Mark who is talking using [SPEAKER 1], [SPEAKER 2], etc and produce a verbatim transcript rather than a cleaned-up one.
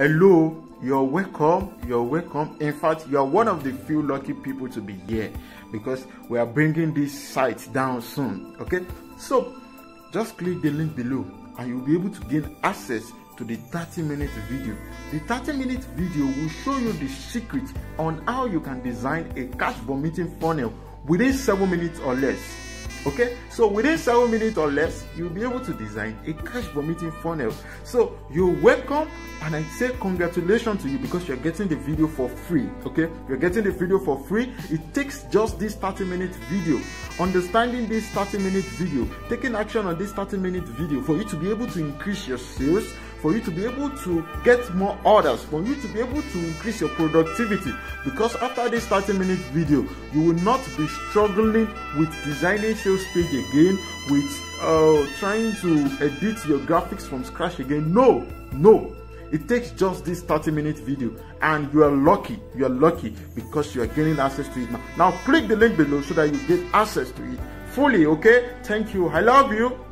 [SPEAKER 1] Hello, you're welcome, you're welcome. In fact, you're one of the few lucky people to be here because we are bringing this site down soon. Okay, so just click the link below and you'll be able to gain access to the thirty minute video. The thirty minute video will show you the secret on how you can design a cash vomiting funnel within seven minutes or less. Okay, so within seven minutes or less, you'll be able to design a cash vomiting funnel. So you're welcome, and I say congratulations to you because you're getting the video for free. Okay, you're getting the video for free. It takes just this thirty minute video, understanding this thirty minute video, taking action on this thirty minute video for you to be able to increase your sales, for you to be able to get more orders, for you to be able to increase your productivity. Because after this thirty minute video, you will not be struggling with designing sales page again, with uh, trying to edit your graphics from scratch again. No, no. It takes just this thirty minute video, and you are lucky. You are lucky because you are gaining access to it now. Now click the link below so that you get access to it fully. Okay, thank you. I love you.